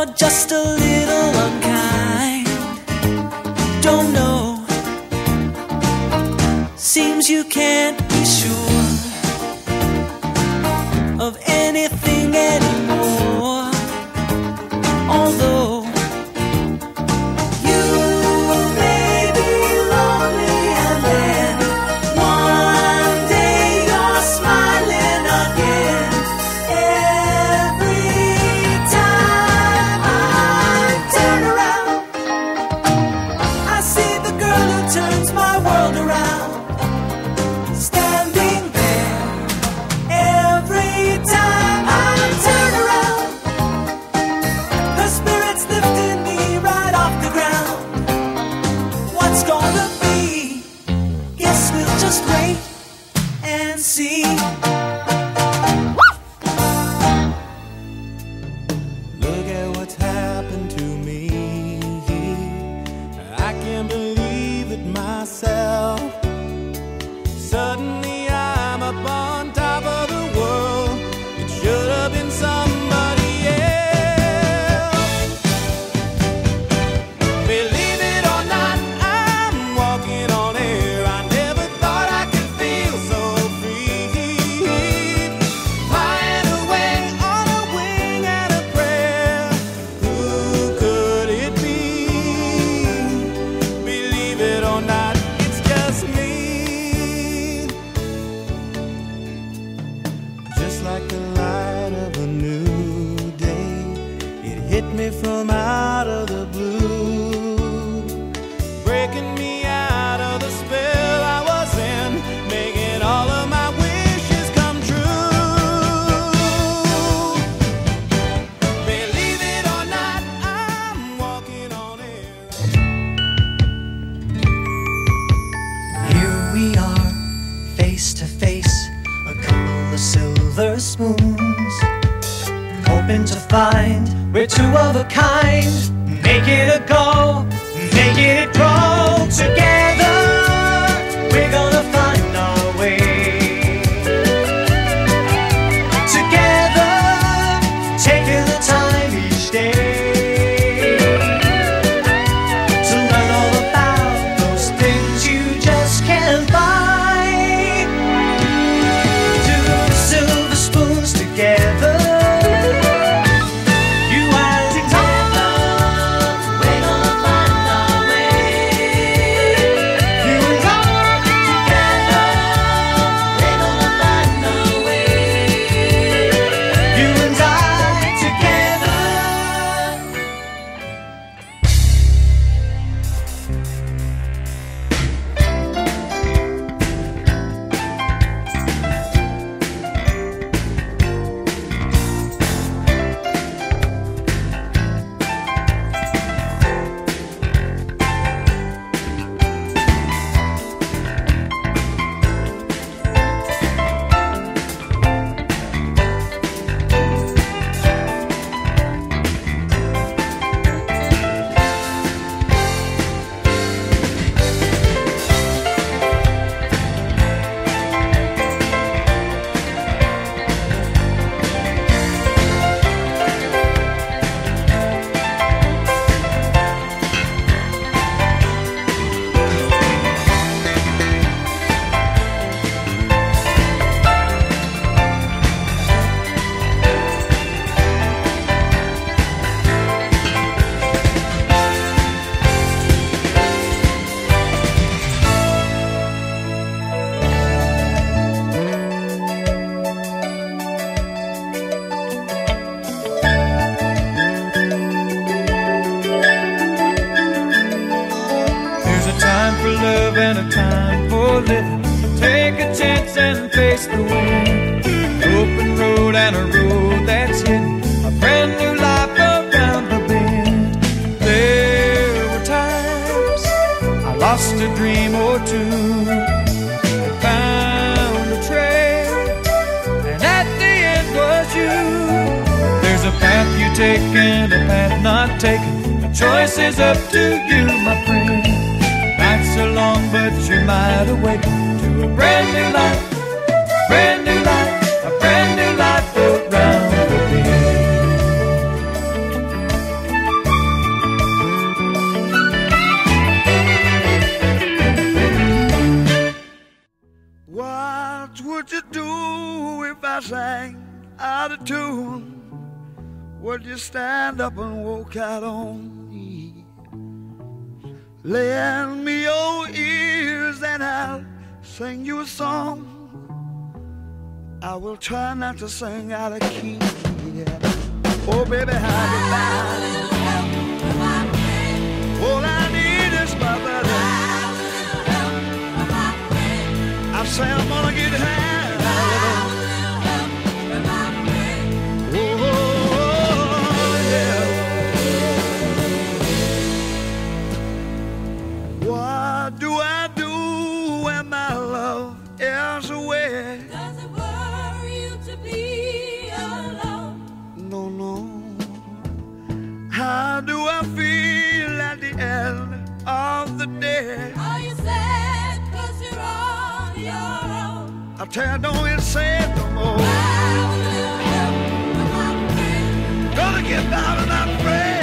or just a little unkind. Don't know. Seems you can't be sure of anything anymore. Although you may be lonely, and then one day you're smiling again. Every time I turn around, I see the girl who turns my world around, standing there. Every time I turn around, her spirit's lifting me right off the ground. What's gonna be? Guess we'll just wait and see. Look at what's happened to me. I can't believe it myself. Suddenly I'm up on top of the world. It should have been somebody else. Believe it or not, I'm walking on air. I never thought I could feel so free. Flying away on a wing and a prayer. Who could it be? Believe it or not, it's just me. Just like the light of a new day, it hit me from out of the blue, breaking me out of the spell I was in, making all of my wishes come true. Believe it or not, I'm walking on air. Here we are, face to face, a couple of silver spoons, hoping to find we're two of a kind. Make it a go, make it grow. Together we're gonna find our way. Together, taking the time each day to learn all about those things you just can't buy. Two silver spoons together, you and together, we're gonna find our way. You and I together, we're gonna find our way. You and I together. There's a time for love and a time for living. Take a chance and face the wind. Open road and a road that's hidden. A brand new life around the bend. There were times I lost a dream or two, found a trail, and at the end was you. There's a path you take and a path not taken. The choice is up to you, my friend. Nights are long, but you might awaken to a brand new life, brand new life, a brand new life built round the bend. would you stand up and walk out on me? Lend me your ears and I'll sing you a song. I will try not to sing out of key. Yeah. Oh, baby, how do I? All I need is my brother. I say I'm gonna get high. Oh, yeah. What do I do when my love is away? Does it worry you to be alone? No, no. How do I feel at the end of the day? Are you sad 'cause you're on your own? I tell you, don't get sad no more. Gonna get by with my friend.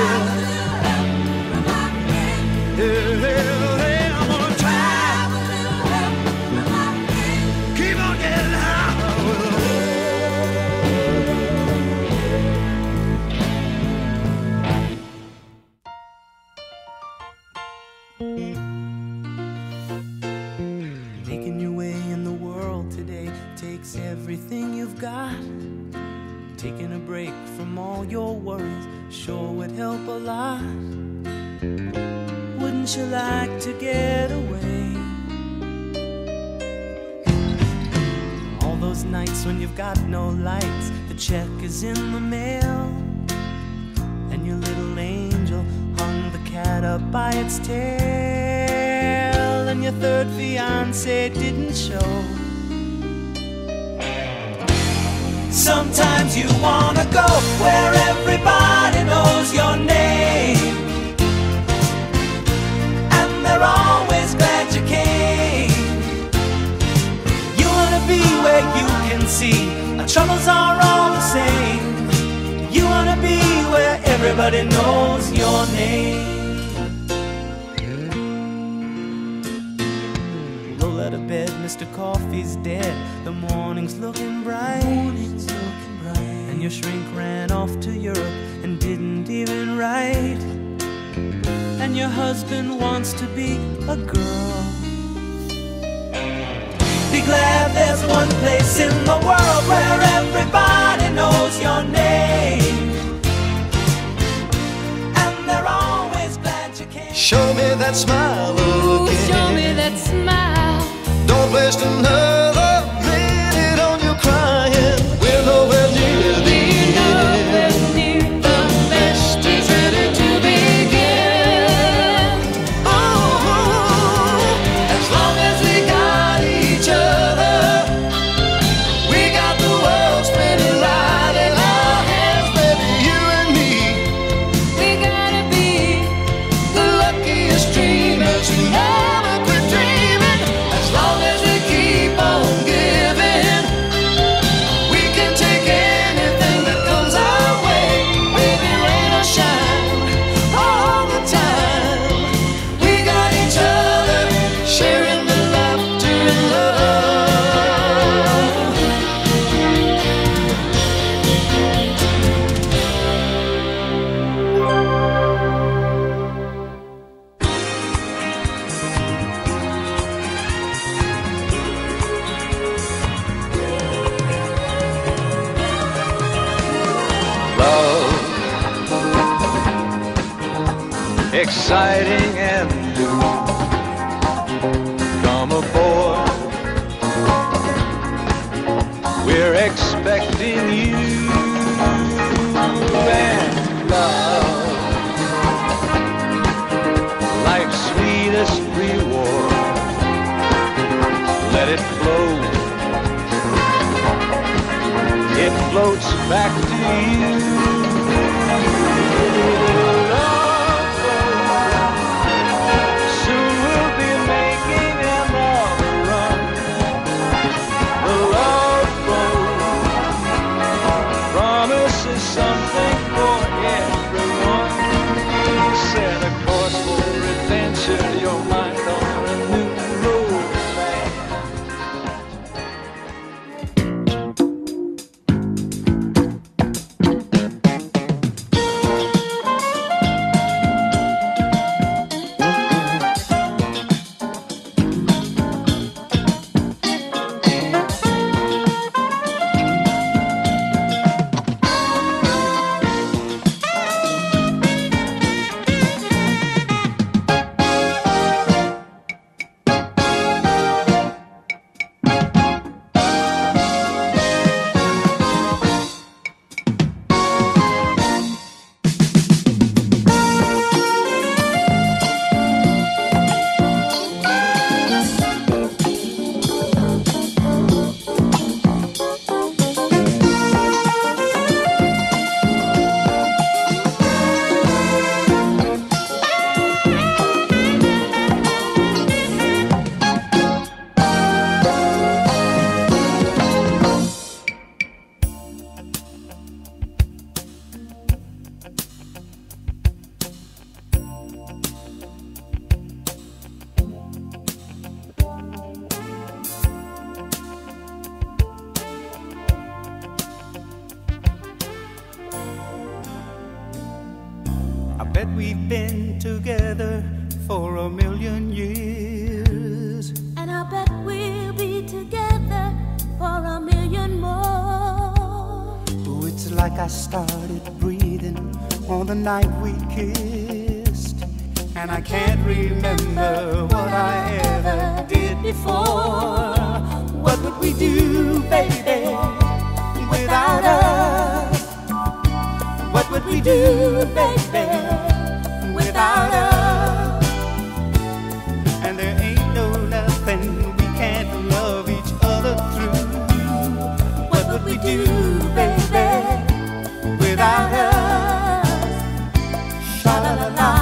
Yeah, I'm gonna try. Keep on getting high. Making your way in the world today takes everything you've got. Taking a break from all your worries sure would help a lot. Wouldn't you like to get away? All those nights when you've got no lights, the check is in the mail, and your little angel hung the cat up by its tail, and your third fiancé didn't show. Sometimes you wanna go where everybody knows your name, and they're always glad you came. You wanna be where you can see our troubles are all the same. You wanna be where everybody knows your name. Roll out of bed, Mr. Coffee's dead. The morning's looking bright. And your shrink ran off to Europe and didn't even write. And your husband wants to be a girl. Be glad there's one place in the world where everybody knows your name, and they're always glad you came. Show me that smile again. Show me that smile. Don't waste another minute on you crying. We're nowhere near the end. The best is ready to begin. Oh, as long as we got each other, we got the world spinning right in our hands, baby, you and me. We gotta be The luckiest dreamers who never quit dreaming. As long as we keep on giving, we can take anything that comes our way. Baby, rain or shine, all the time. We got each other, sharing the laughter and love. Love, exciting and new. Come aboard, we're expecting you. And love, life's sweetest reward. Let it flow, it floats back to you. Soon we'll be making another run. The love boat promises something for everyone. Set a course for adventure, your mind on a new romance. I bet we've been together for a million years. And I bet we'll be together for a million more. Oh, it's like I started breathing on the night we kissed, and I can't remember what I ever did before. What would we do, baby, without us? What would we do, baby, without us? And there ain't no nothing we can't love each other through. What would we do, baby, without us? Sha-la-la-la.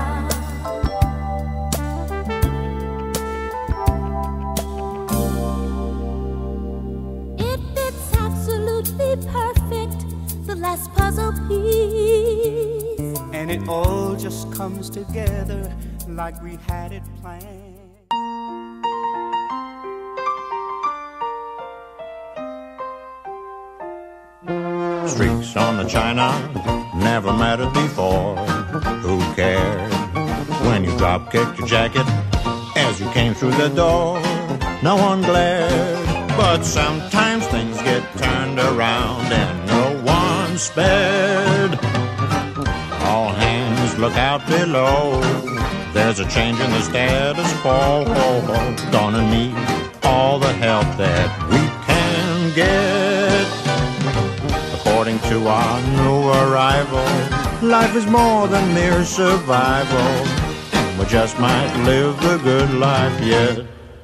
If it's absolutely perfect, the last puzzle piece, And it all just comes together like we had it planned. Streaks on the china never mattered before. Who cared when you drop-kicked your jacket as you came through the door? No one glared, but sometimes things get turned around and no one spared. All hands look out below. There's a change in the status quo. Gonna need all the help that we can get. According to our new arrival, life is more than mere survival. We just might live the good life yet.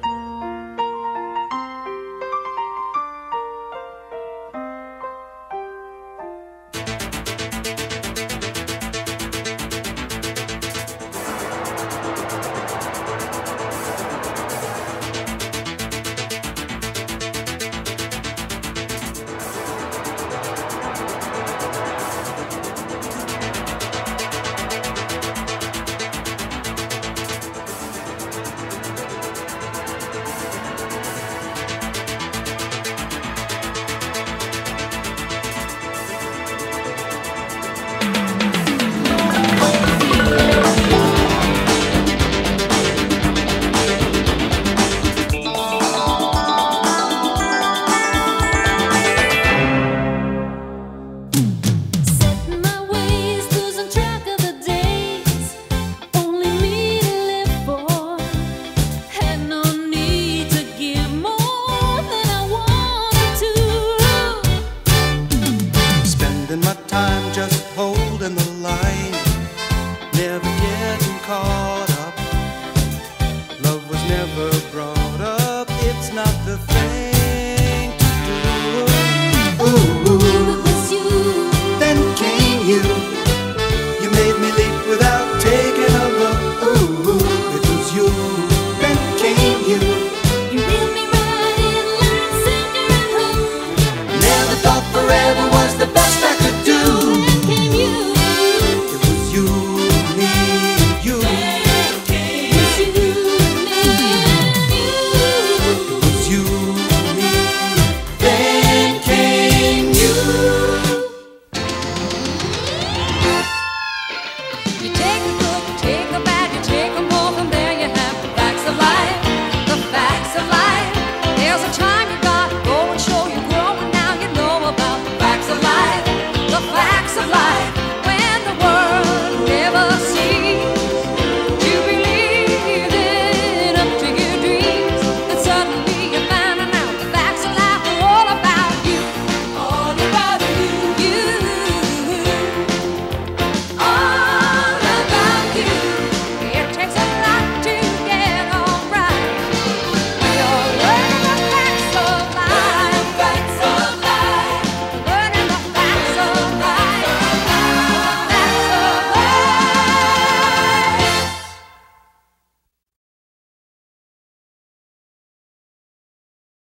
setting my ways, losing track of the days. Only me to live for. Had no need to give more than I wanted to. Spending my time just holding the line, never getting caught up. Love was never brought up, it's not the thing to do. Ooh.